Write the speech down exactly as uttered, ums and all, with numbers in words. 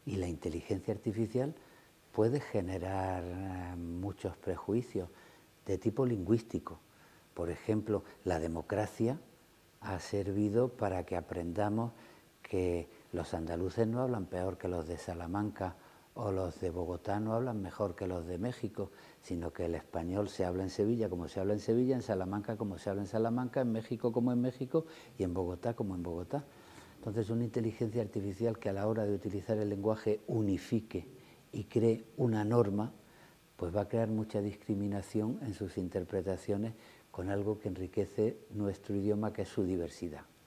Y la inteligencia artificial puede generar eh, muchos prejuicios de tipo lingüístico. Por ejemplo, la democracia ha servido para que aprendamos que los andaluces no hablan peor que los de Salamanca o los de Bogotá no hablan mejor que los de México, sino que el español se habla en Sevilla como se habla en Sevilla, en Salamanca como se habla en Salamanca, en México como en México y en Bogotá como en Bogotá. Entonces, una inteligencia artificial que a la hora de utilizar el lenguaje unifique y cree una norma, pues va a crear mucha discriminación en sus interpretaciones con algo que enriquece nuestro idioma, que es su diversidad.